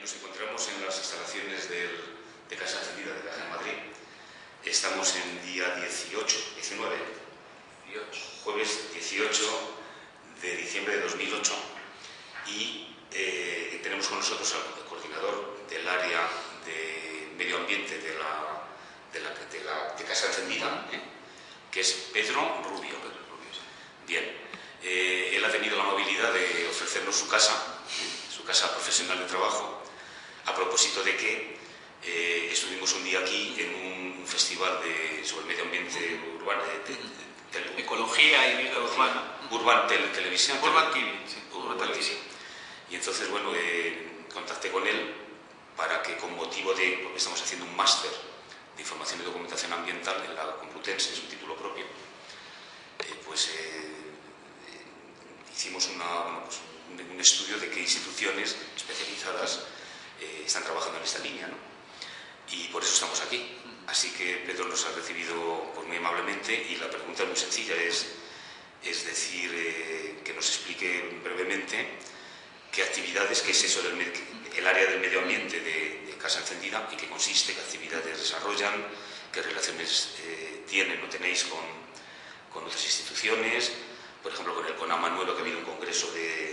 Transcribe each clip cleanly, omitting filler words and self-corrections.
Nos encontramos en las instalaciones de Casa Encendida de Caja de Madrid. Estamos en día 19, jueves 18 de diciembre de 2008 y tenemos con nosotros al coordinador del área de medio ambiente de Casa Encendida, que es Pedro Rubio. Bien, él ha tenido la amabilidad de ofrecernos su casa profesional de trabajo, a propósito de que estuvimos un día aquí en un festival sobre el medio ambiente urbano, ecología y vida urbana. Urban Televisión. Urban TV, sí. Urban Televisión. Y entonces, bueno, contacté con él para que, con motivo porque estamos haciendo un máster de información y documentación ambiental en la Complutense, es un título propio, hicimos un estudio de qué instituciones especializadas están trabajando en esta línea, ¿no? Y por eso estamos aquí. Así que Pedro nos ha recibido muy amablemente y la pregunta es muy sencilla, es decir, que nos explique brevemente qué actividades, qué es eso el área del medio ambiente de Casa Encendida, y qué consiste, qué actividades desarrollan, qué relaciones tienen o tenéis con otras instituciones, por ejemplo con el CONAMA nuevo, que ha habido un congreso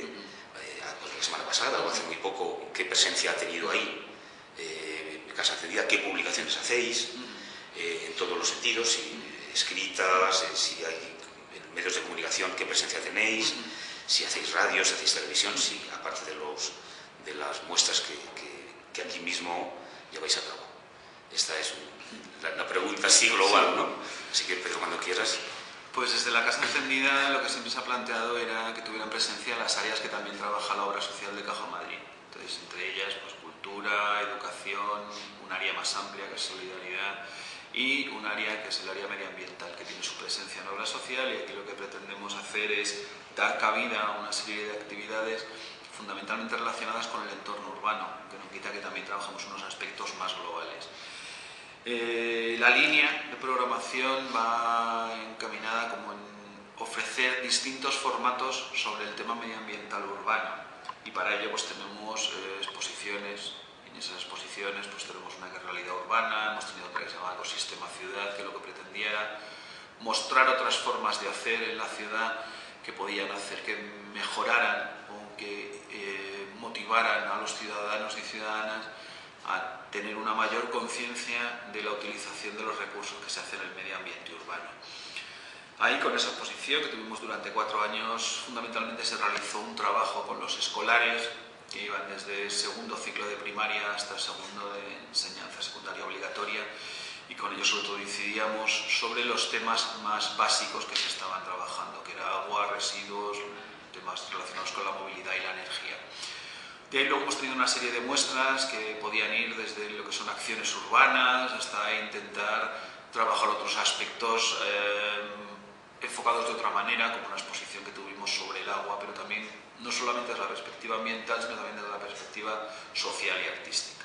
la semana pasada o hace muy poco, qué presencia ha tenido ahí Casa Encendida, qué publicaciones hacéis en todos los sentidos, si escritas, si hay medios de comunicación, qué presencia tenéis, si hacéis radio, si hacéis televisión, si aparte de las muestras que aquí mismo lleváis a cabo. Esta es la pregunta así global, ¿no? Así que, Pedro, cuando quieras. Pues desde la Casa Encendida lo que siempre se ha planteado era que tuvieran presencia las áreas que también trabaja la obra social de Caja Madrid. Entonces, entre ellas, pues cultura, educación, un área más amplia que es solidaridad y un área que es el área medioambiental, que tiene su presencia en obra social, y aquí lo que pretendemos hacer es dar cabida a una serie de actividades fundamentalmente relacionadas con el entorno urbano, que no quita que también trabajamos unos aspectos más globales. La línea de programación va encaminada como en ofrecer distintos formatos sobre el tema medioambiental urbano, y para ello pues tenemos exposiciones. En esas exposiciones pues tenemos una que es realidad urbana, hemos tenido otra que se llama Ecosistema Ciudad, que lo que pretendía era mostrar otras formas de hacer en la ciudad que podían hacer que mejoraran o que motivaran a los ciudadanos y ciudadanas a tener una mayor conciencia de la utilización de los recursos que se hacen en el medio ambiente urbano. Ahí, con esa exposición que tuvimos durante 4 años, fundamentalmente se realizó un trabajo con los escolares que iban desde el segundo ciclo de primaria hasta el segundo de enseñanza secundaria obligatoria, y con ellos sobre todo incidíamos sobre los temas más básicos que se estaban trabajando, que era agua, residuos, temas relacionados con la movilidad y la energía. De ahí luego hemos tenido una serie de muestras que podían ir desde lo que son acciones urbanas hasta intentar trabajar otros aspectos enfocados de otra manera, como una exposición que tuvimos sobre el agua, pero también no solamente desde la perspectiva ambiental, sino también desde la perspectiva social y artística.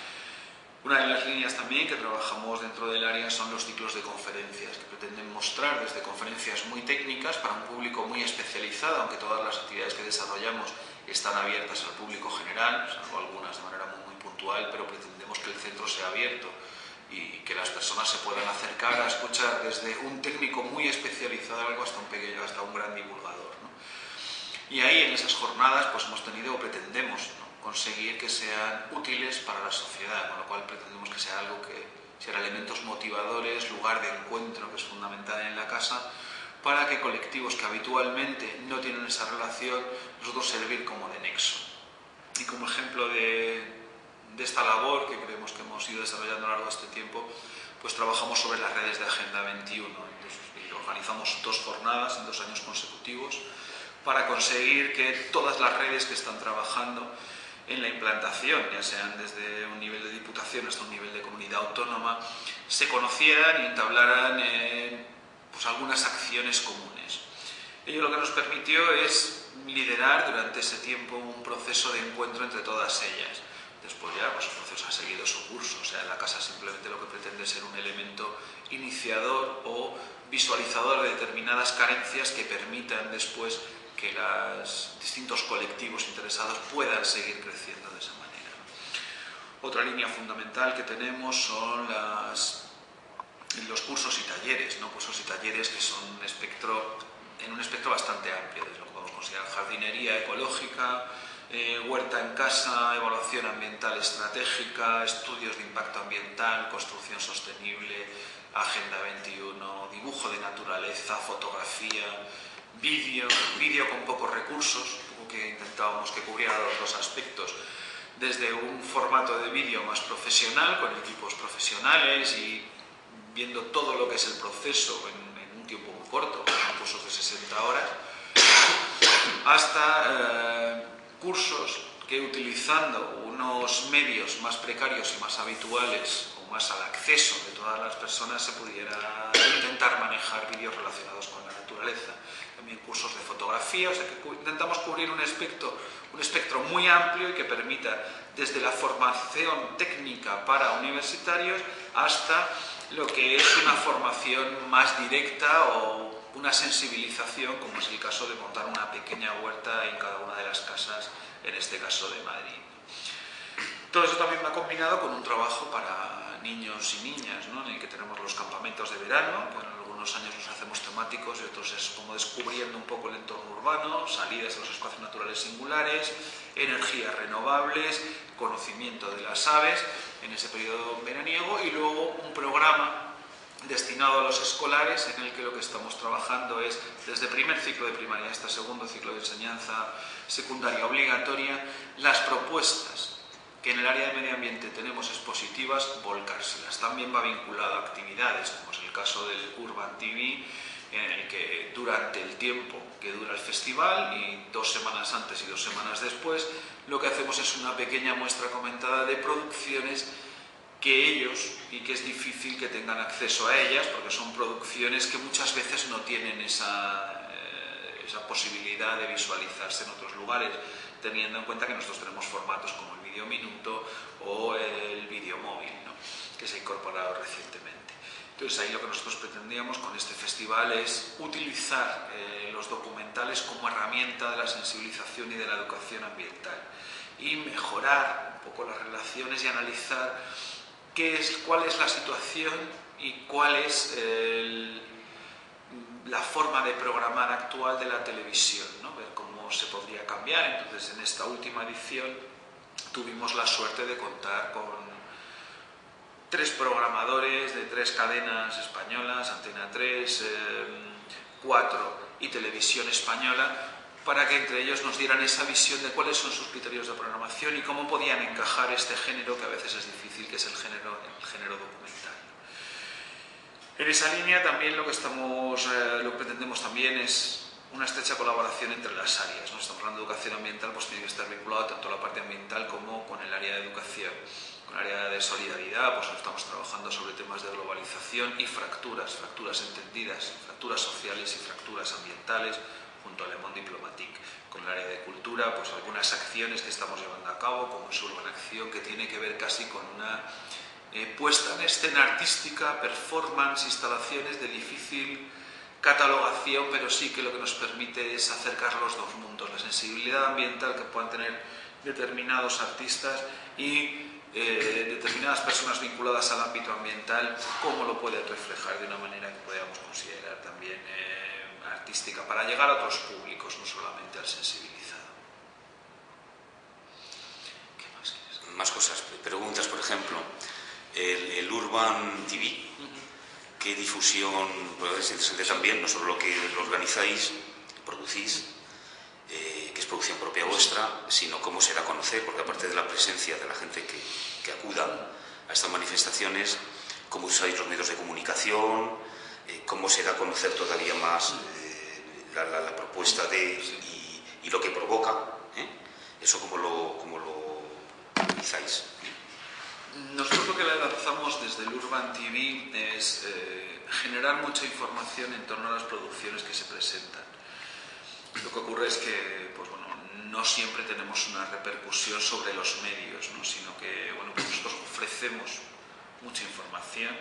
Una de las líneas también que trabajamos dentro del área son los ciclos de conferencias, que pretenden mostrar desde conferencias muy técnicas para un público muy especializado, aunque todas las actividades que desarrollamos están abiertas al público general, salvo algunas de manera muy puntual, pero pretendemos que el centro sea abierto y que las personas se puedan acercar a escuchar desde un técnico muy especializado algo hasta un pequeño, hasta un gran divulgador, ¿no? Y ahí en esas jornadas pues hemos tenido o pretendemos, ¿no?, conseguir que sean útiles para la sociedad, con lo cual pretendemos que sea algo que sean elementos motivadores, lugar de encuentro, que es fundamental en la casa, para que colectivos que habitualmente no tienen esa relación, nosotros servir como de nexo. Y como ejemplo de esta labor que creemos que hemos ido desarrollando a lo largo de este tiempo, pues trabajamos sobre las redes de Agenda 21. Entonces, organizamos 2 jornadas en 2 años consecutivos para conseguir que todas las redes que están trabajando en la implantación, ya sean desde un nivel de diputación hasta un nivel de comunidad autónoma, se conocieran y entablaran pues algunas acciones comunes. Ello lo que nos permitió es liderar durante ese tiempo un proceso de encuentro entre todas ellas. Después ya pues el proceso ha seguido su curso, o sea, la casa simplemente lo que pretende es ser un elemento iniciador o visualizador de determinadas carencias que permitan después que los distintos colectivos interesados puedan seguir creciendo de esa manera. Otra línea fundamental que tenemos son los cursos y talleres, ¿no? Cursos y talleres que son en un espectro bastante amplio, desde lo que podemos considerar jardinería ecológica, huerta en casa, evaluación ambiental estratégica, estudios de impacto ambiental, construcción sostenible, Agenda 21, dibujo de naturaleza, fotografía, vídeo con pocos recursos, que intentábamos que cubriera los dos aspectos, desde un formato de vídeo más profesional, con equipos profesionales y viendo todo lo que es el proceso en un tiempo muy corto, en cursos de 60 horas, hasta cursos que utilizando unos medios más precarios y más habituales o más al acceso de todas las personas se pudiera intentar manejar vídeos relacionados con la naturaleza. También cursos de fotografía, o sea que intentamos cubrir un espectro muy amplio y que permita desde la formación técnica para universitarios hasta lo que es una formación más directa o una sensibilización, como es el caso de montar una pequeña huerta en cada una de las casas, en este caso de Madrid. Todo eso también va combinado con un trabajo para niños y niñas, ¿no? En el que tenemos los campamentos de verano, que en algunos años los hacemos temáticos y otros es como descubriendo un poco el entorno urbano, salidas a los espacios naturales singulares, energías renovables, conocimiento de las aves en ese periodo veraniego, y luego un programa destinado a los escolares en el que lo que estamos trabajando es desde primer ciclo de primaria hasta segundo ciclo de enseñanza secundaria obligatoria, las propuestas que en el área de medio ambiente tenemos expositivas, volcárselas. También va vinculado a actividades, como es el caso del Urban TV, en el que durante el tiempo que dura el festival y 2 semanas antes y 2 semanas después, lo que hacemos es una pequeña muestra comentada de producciones que ellos, y que es difícil que tengan acceso a ellas, porque son producciones que muchas veces no tienen esa posibilidad de visualizarse en otros lugares, teniendo en cuenta que nosotros tenemos formatos como el vídeo minuto o el vídeo móvil, ¿no? Que se ha incorporado recientemente. Entonces ahí lo que nosotros pretendíamos con este festival es utilizar los documentales como herramienta de la sensibilización y de la educación ambiental y mejorar un poco las relaciones y analizar cuál es la situación y cuál es la forma de programar actual de la televisión, ¿no? Ver cómo se podría cambiar. Entonces, en esta última edición tuvimos la suerte de contar con 3 programadores de 3 cadenas españolas, Antena 3, 4 y Televisión Española, para que entre ellos nos dieran esa visión de cuáles son sus criterios de programación y cómo podían encajar este género, que a veces es difícil, que es el género documental. En esa línea también lo que pretendemos también es una estrecha colaboración entre las áreas, ¿no? Estamos hablando de educación ambiental, pues tiene que estar vinculado tanto a la parte ambiental como con el área de educación. Con el área de solidaridad, pues estamos trabajando sobre temas de globalización y fracturas entendidas, fracturas sociales y fracturas ambientales, junto a Le Monde Diplomatique. Con el área de cultura, pues algunas acciones que estamos llevando a cabo, como es Urban Acción, que tiene que ver casi con una puesta en escena artística, performance, instalaciones de difícil catalogación, pero sí que lo que nos permite es acercar los dos mundos, la sensibilidad ambiental que puedan tener determinados artistas y determinadas personas vinculadas al ámbito ambiental, cómo lo pueden reflejar de una manera que podamos considerar también artística, para llegar a otros públicos, no solamente al sensibilizado. ¿Qué más quieres? Más cosas, preguntas, por ejemplo, el Urban TV, ¿qué difusión? Pues es interesante también, no solo lo que lo organizáis, producís, que es producción propia vuestra, sino cómo se da a conocer, porque aparte de la presencia de la gente que acuda a estas manifestaciones, cómo usáis los medios de comunicación, cómo se da a conocer todavía más la propuesta y lo que provoca, eso cómo lo utilizáis. Nosotros lo que lanzamos desde el Urban TV es generar mucha información en torno a las producciones que se presentan. Lo que ocurre es que pues bueno, no siempre tenemos una repercusión sobre los medios, ¿no? Sino que bueno, pues nosotros ofrecemos mucha información,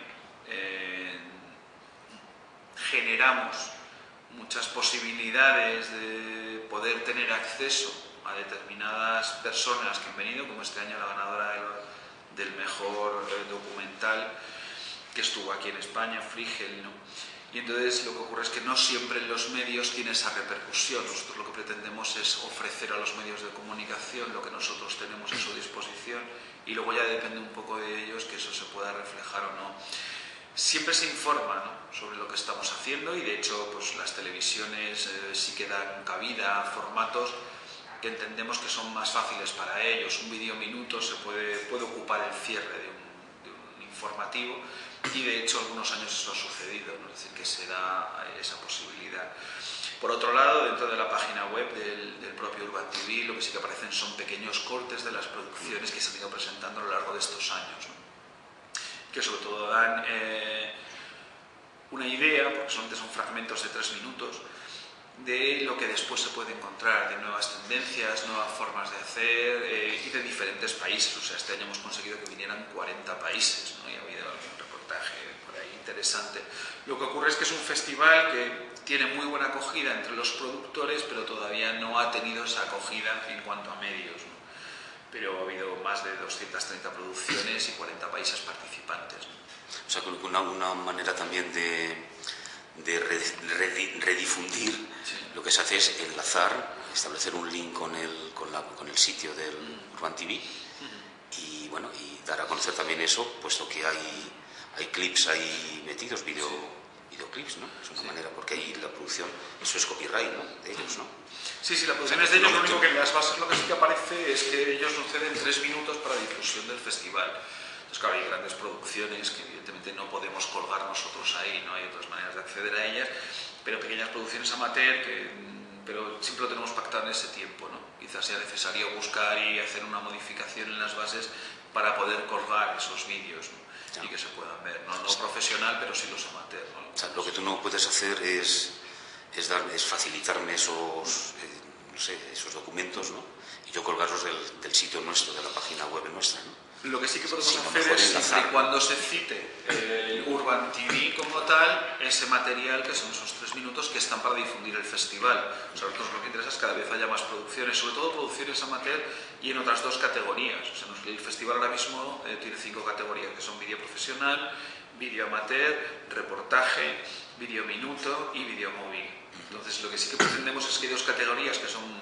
generamos muchas posibilidades de poder tener acceso a determinadas personas que han venido, como este año la ganadora del mejor documental que estuvo aquí en España, Frigel, ¿no? Y entonces lo que ocurre es que no siempre en los medios tiene esa repercusión. Nosotros lo que pretendemos es ofrecer a los medios de comunicación lo que nosotros tenemos a su disposición y luego ya depende un poco de ellos que eso se pueda reflejar o no. Siempre se informa, ¿no?, sobre lo que estamos haciendo y de hecho pues, las televisiones sí que dan cabida a formatos que entendemos que son más fáciles para ellos. Un vídeo minuto se puede ocupar el cierre de un informativo y de hecho algunos años eso ha sucedido, ¿no? Es decir, que se da esa posibilidad. Por otro lado, dentro de la página web del propio Urban TV, lo que sí que aparecen son pequeños cortes de las producciones que se han ido presentando a lo largo de estos años, ¿no?, que sobre todo dan una idea, porque solamente son fragmentos de 3 minutos, de lo que después se puede encontrar, de nuevas tendencias, nuevas formas de hacer y de diferentes países. O sea, este año hemos conseguido que vinieran 40 países, ¿no? Y ha habido algún reportaje por ahí interesante. Lo que ocurre es que es un festival que tiene muy buena acogida entre los productores, pero todavía no ha tenido esa acogida en cuanto a medios, ¿no? Pero ha habido más de 230 producciones y 40 países participantes, ¿no? O sea, una manera también de redifundir, sí. Lo que se hace es enlazar, establecer un link con el sitio del Urban TV y, bueno, y dar a conocer también eso, puesto que hay clips ahí metidos, videoclips, ¿no? Es una manera, porque ahí la producción, eso es copyright, ¿no?, de ellos, ¿no? Sí, la producción es de ellos, lo único que en las bases lo que sí que aparece es que ellos nos ceden 3 minutos para difusión del festival. Entonces, claro, hay grandes producciones que evidentemente no podemos colgar nosotros ahí, no hay otras maneras de acceder a ellas, pero pequeñas producciones amateur, pero siempre lo tenemos pactado en ese tiempo, ¿no? Quizás sea necesario buscar y hacer una modificación en las bases para poder colgar esos vídeos, ¿no?, y que se puedan ver, no profesional, pero sí los amateur, ¿no? O sea, lo que tú no puedes hacer es facilitarme esos documentos, ¿no?, y yo colgarlos del sitio nuestro, de la página web nuestra, ¿no? Lo que sí que podemos hacer es, siempre y cuando se cite el Urban TV como tal, ese material, que son esos 3 minutos que están para difundir el festival. O sea, nosotros lo que interesa es que cada vez haya más producciones, sobre todo producciones amateur y en otras 2 categorías. O sea, el festival ahora mismo tiene 5 categorías, que son vídeo profesional, vídeo amateur, reportaje, vídeo minuto y vídeo móvil. Entonces, lo que sí que pretendemos es que hay 2 categorías que son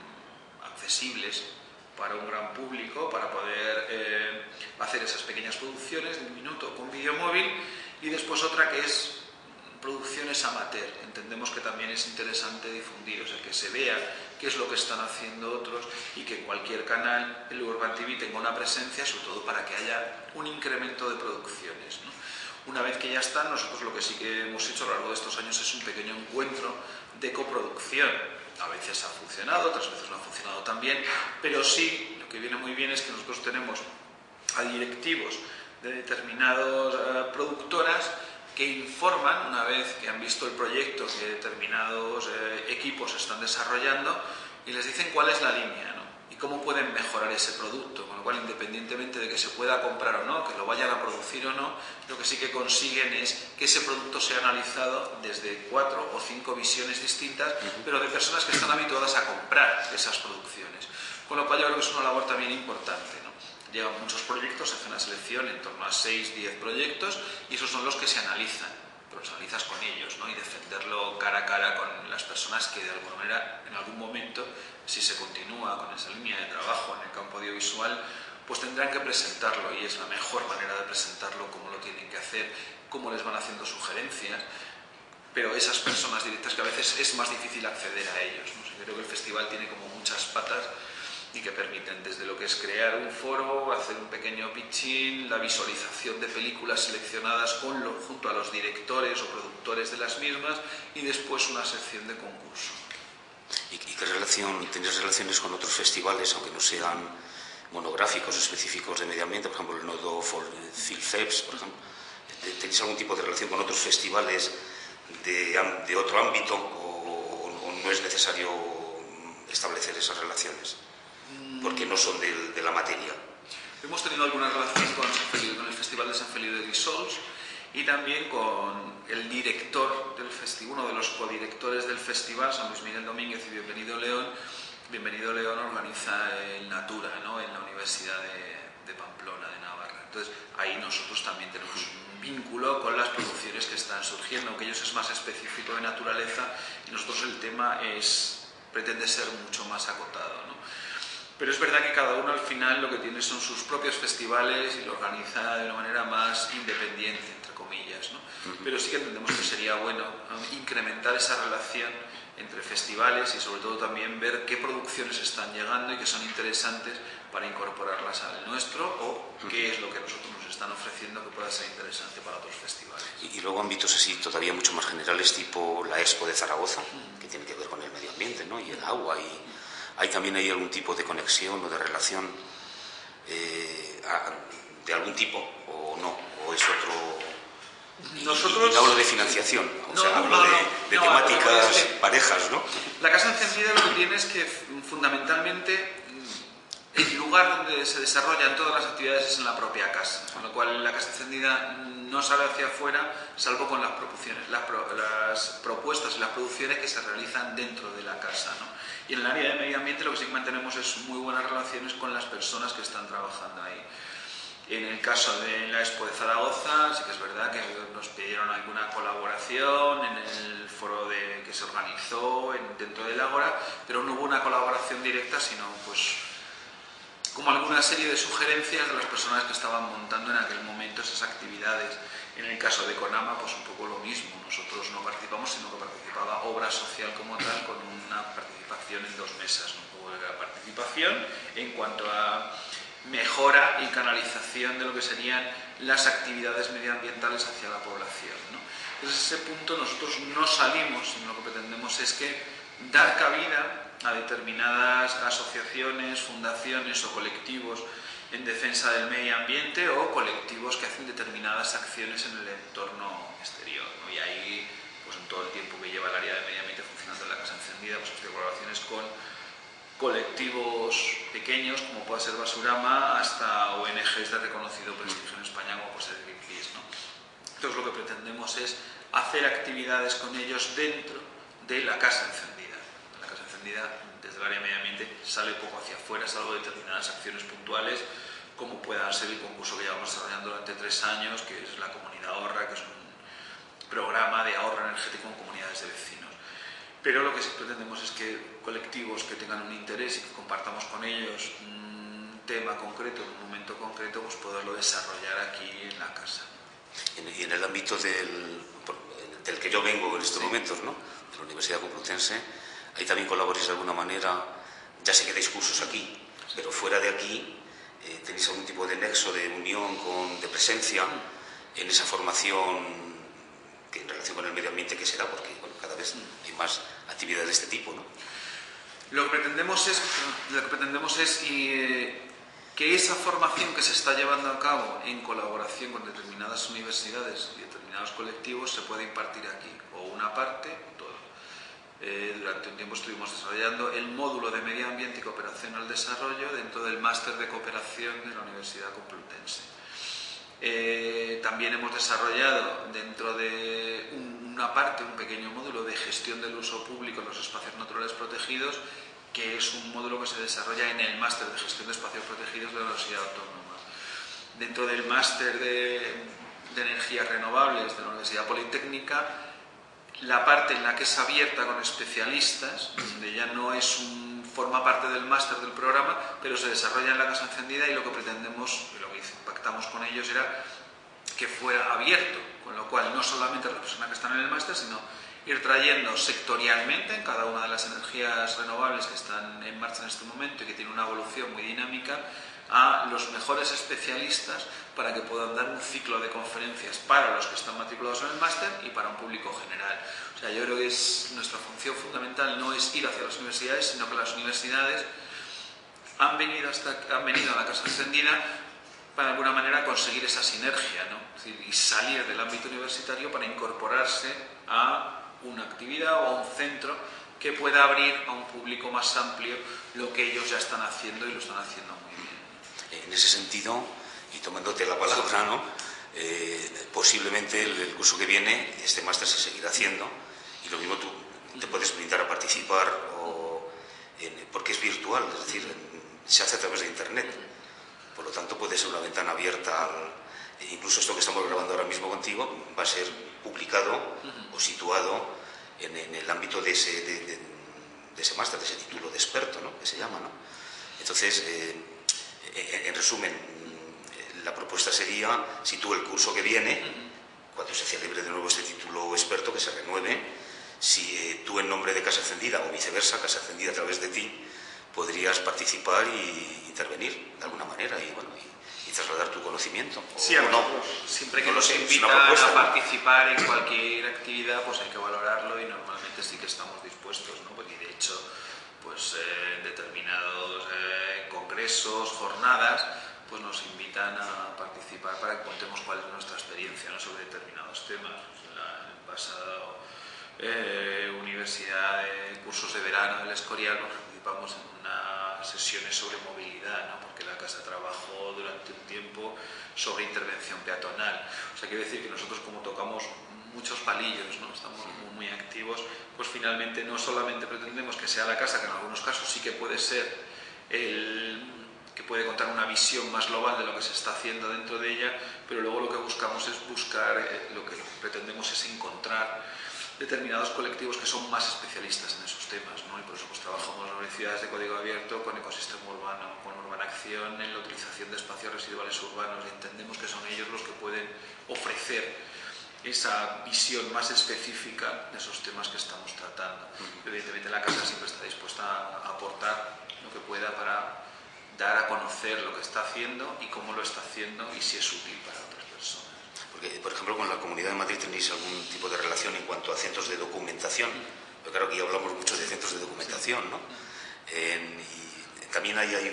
accesibles para un gran público, para poder hacer esas pequeñas producciones de 1 minuto con vídeo móvil, y después otra que es producciones amateur. Entendemos que también es interesante difundir, o sea, que se vea qué es lo que están haciendo otros y que cualquier canal, el Urban TV, tenga una presencia, sobre todo para que haya un incremento de producciones, ¿no? Una vez que ya están, nosotros lo que sí que hemos hecho a lo largo de estos años es un pequeño encuentro de coproducción. A veces ha funcionado, otras veces no ha funcionado tan bien, pero sí, lo que viene muy bien es que nosotros tenemos a directivos de determinadas productoras que informan, una vez que han visto el proyecto que determinados equipos están desarrollando, y les dicen cuál es la línea, ¿no?, y cómo pueden mejorar ese producto, con lo cual, independientemente de que se pueda comprar o no, que lo vayan a producir o no, lo que sí que consiguen es que ese producto sea analizado desde 4 o 5 visiones distintas, pero de personas que están habituadas a comprar esas producciones, con lo cual yo creo que es una labor también importante, ¿no? Llegan muchos proyectos, se hace una selección en torno a 6-10 proyectos y esos son los que se analizan, pero los analizas con ellos, ¿no?, y defenderlo cara a cara con las personas que de alguna manera, en algún momento, si se continúa con esa línea de trabajo en el campo audiovisual, pues tendrán que presentarlo, y es la mejor manera de presentarlo, cómo lo tienen que hacer, cómo les van haciendo sugerencias, pero esas personas directas que a veces es más difícil acceder a ellos, ¿no? O sea, creo que el festival tiene como muchas patas y que permiten desde lo que es crear un foro, hacer un pequeño pitching, la visualización de películas seleccionadas junto a los directores o productores de las mismas, y después una sección de concurso. ¿Y qué relación, tenéis relaciones con otros festivales, aunque no sean monográficos específicos de medio ambiente, por ejemplo el Nodo for Filfeps, por ejemplo? ¿Tenéis algún tipo de relación con otros festivales de otro ámbito o no es necesario establecer esas relaciones? Porque no son de la materia. Hemos tenido alguna relación con el Festival de San Feliu de Guíxols y también con el director del festival, uno de los codirectores del festival, San Luis Miguel Domínguez y Bienvenido León. Bienvenido León organiza el Natura, ¿no?, en la Universidad de Pamplona, de Navarra. Entonces ahí nosotros también tenemos un vínculo con las producciones que están surgiendo, aunque ellos es más específico de naturaleza y nosotros el tema pretende ser mucho más acotado, ¿no? Pero es verdad que cada uno al final lo que tiene son sus propios festivales y lo organiza de una manera más independiente, entre comillas, ¿no? Pero sí que entendemos que sería bueno incrementar esa relación entre festivales y sobre todo también ver qué producciones están llegando y que son interesantes para incorporarlas al nuestro o qué es lo que nosotros nos están ofreciendo que pueda ser interesante para otros festivales. Y luego ámbitos así todavía mucho más generales, tipo la Expo de Zaragoza, que tiene que ver con el medio ambiente, ¿no? Y el agua. Y ¿hay también ahí algún tipo de conexión o de relación de algún tipo o no? ¿O es otro...? Nosotros... Y no hablo de financiación, o sea, hablo de temáticas parejas, ¿no? La Casa Encendida lo que tiene es que fundamentalmente el lugar donde se desarrollan todas las actividades es en la propia casa, con lo cual la Casa Encendida no sale hacia afuera salvo con las propuestas y las producciones que se realizan dentro de la casa, ¿no? Y en el área de medio ambiente lo que sí que mantenemos es muy buenas relaciones con las personas que están trabajando ahí. En el caso de la Expo de Zaragoza, sí que es verdad que nos pidieron alguna colaboración en el foro que se organizó dentro del Ágora, pero no hubo una colaboración directa, sino pues como alguna serie de sugerencias de las personas que estaban montando en aquel momento esas actividades. En el caso de Conama, pues un poco lo mismo. Nosotros no participamos, sino que participaba Obra Social como tal, con una participación en 2 mesas. No hubo participación en cuanto a mejora y canalización de lo que serían las actividades medioambientales hacia la población, ¿no? Desde ese punto nosotros no salimos, sino lo que pretendemos es que dar cabida a determinadas asociaciones, fundaciones o colectivos en defensa del medio ambiente o colectivos que hacen determinadas acciones en el entorno exterior, ¿no? Y ahí, pues en todo el tiempo que lleva el área de medio ambiente funcionando en la Casa Encendida, pues hace colaboraciones con colectivos pequeños como puede ser Basurama hasta ONGs de reconocido prestigio en España como puede ser Greenpeace, ¿no? Entonces lo que pretendemos es hacer actividades con ellos dentro de la Casa Encendida. La Casa Encendida desde el área de medio ambiente sale poco hacia afuera, salvo determinadas acciones puntuales como pueda ser el concurso que llevamos desarrollando durante 3 años, que es la Comunidad Ahorra, que es un programa de ahorro energético en comunidades de vecinos. Pero lo que sí pretendemos es que colectivos que tengan un interés y que compartamos con ellos un tema concreto, en un momento concreto, pues poderlo desarrollar aquí en la casa. Y en el ámbito del que yo vengo en estos momentos, ¿no? De la Universidad Complutense, ahí también colaboráis de alguna manera, ya sé que dais cursos aquí, pero fuera de aquí, ¿tenéis algún tipo de nexo, de unión, de presencia en esa formación que en relación con el medio ambiente que se da? Porque bueno, cada vez hay más actividades de este tipo, ¿no? Lo que pretendemos es que esa formación que se está llevando a cabo en colaboración con determinadas universidades y determinados colectivos se pueda impartir aquí, o una parte o todo. Durante un tiempo estuvimos desarrollando el módulo de Medio Ambiente y Cooperación al Desarrollo dentro del Máster de Cooperación de la Universidad Complutense. También hemos desarrollado dentro de una parte, un pequeño módulo de gestión del uso público en los espacios naturales protegidos, que es un módulo que se desarrolla en el máster de gestión de espacios protegidos de la Universidad Autónoma. Dentro del máster de energías renovables de la Universidad Politécnica, la parte en la que es abierta con especialistas, donde ya no forma parte del máster del programa, pero se desarrolla en la Casa Encendida, y lo que pretendemos, y lo que pactamos con ellos era que fuera abierto, con lo cual no solamente las personas que están en el máster, sino ir trayendo sectorialmente en cada una de las energías renovables que están en marcha en este momento y que tienen una evolución muy dinámica, a los mejores especialistas para que puedan dar un ciclo de conferencias para los que están matriculados en el máster y para un público general. O sea, yo creo que nuestra función fundamental no es ir hacia las universidades, sino que las universidades han venido a la Casa Encendida para de alguna manera conseguir esa sinergia, ¿no? Es decir, y salir del ámbito universitario para incorporarse a una actividad o a un centro que pueda abrir a un público más amplio lo que ellos ya están haciendo y lo están haciendo muy bien. En ese sentido, y tomándote la palabra, ¿no? Posiblemente el curso que viene, este máster se seguirá haciendo, y lo mismo tú te puedes brindar a participar, porque es virtual, es decir, se hace a través de internet. ¿Por qué es virtual? Es decir, se hace a través de internet. ¿Por qué? Porque Por lo tanto, puede ser una ventana abierta incluso esto que estamos grabando ahora mismo contigo va a ser publicado o situado en el ámbito de ese máster, de ese título de experto, ¿no?, que se llama, ¿no? Entonces, en resumen, la propuesta sería, si tú el curso que viene, cuando se celebre de nuevo este título experto, que se renueve, si tú en nombre de Casa Encendida o viceversa, Casa Encendida a través de ti, podrías participar y intervenir de alguna manera y, bueno, y trasladar tu conocimiento. Sí, a nosotros, siempre que nos invitan a participar en cualquier actividad, pues hay que valorarlo y normalmente sí que estamos dispuestos, ¿no? Porque de hecho, pues en determinados congresos, jornadas, pues nos invitan a participar para que contemos cuál es nuestra experiencia, ¿no?, sobre determinados temas. En el pasado universidad de cursos de verano del Escorial nos participamos en unas sesiones sobre movilidad, ¿no?, porque la casa trabajó durante un tiempo sobre intervención peatonal. O sea, quiero decir que nosotros, como tocamos muchos palillos, ¿no?, estamos muy activos, pues finalmente no solamente pretendemos que sea la casa, que en algunos casos sí que puede ser que puede contar una visión más global de lo que se está haciendo dentro de ella, pero luego lo que buscamos es lo que pretendemos es encontrar determinados colectivos que son más especialistas en esos temas, ¿no? Y por eso pues trabajamos sobre ciudades de código abierto, con ecosistema urbano, con urbanación, en la utilización de espacios residuales urbanos, y entendemos que son ellos los que pueden ofrecer esa visión más específica de esos temas que estamos tratando. Evidentemente la casa siempre está dispuesta a aportar lo que pueda para dar a conocer lo que está haciendo y cómo lo está haciendo y si es útil para otras personas. Porque, por ejemplo, con la Comunidad de Madrid tenéis algún tipo de relación en cuanto a centros de documentación. Pero claro, aquí hablamos mucho de centros de documentación, ¿no? Y también hay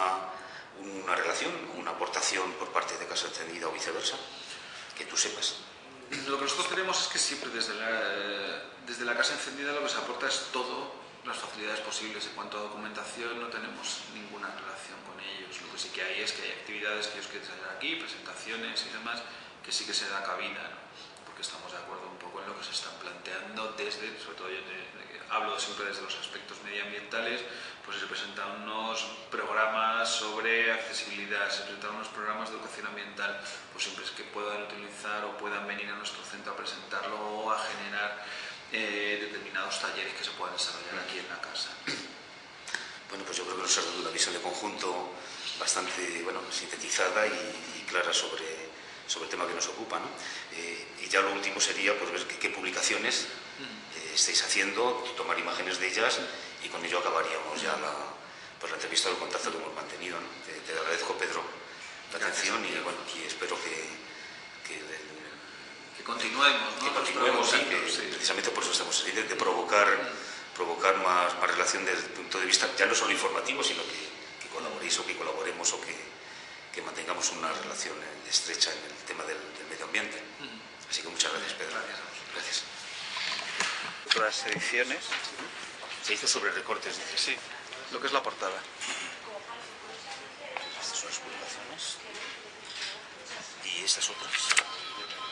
una relación, una aportación por parte de Casa Encendida o viceversa, que tú sepas. Lo que nosotros tenemos es que siempre desde la Casa Encendida lo que se aporta es todo, las facilidades posibles. En cuanto a documentación no tenemos ninguna relación con ellos. Lo que sí que hay es que hay actividades que ellos quieren hacer aquí, presentaciones y demás, que sí que se da cabida, ¿no?, porque estamos de acuerdo un poco en lo que se están planteando sobre todo yo hablo siempre desde los aspectos medioambientales, pues se presentan unos programas sobre accesibilidad, se presentan unos programas de educación ambiental, pues siempre es que puedan utilizar o puedan venir a nuestro centro a presentarlo o a generar determinados talleres que se puedan desarrollar aquí en la casa. Bueno, pues yo creo que nos ha dado una visión de conjunto bastante, bueno, sintetizada y clara sobre el tema que nos ocupa, ¿no? Y ya lo último sería pues ver qué publicaciones estáis haciendo, tomar imágenes de ellas, y con ello acabaríamos ya la entrevista o el contacto que hemos mantenido, ¿no? Te agradezco, Pedro, la atención y, bueno, y espero que continuemos, ¿no? Que continuemos y que precisamente por eso estamos ahí, de provocar más relación desde el punto de vista ya no solo informativo, sino que colaboréis o que colaboremos o que mantengamos una relación estrecha en el tema del medio ambiente. Así que muchas gracias, Pedro. Gracias. Otras ediciones. Se hizo sobre recortes, dices. Sí, lo que es la portada. Estas son las publicaciones. Y estas otras.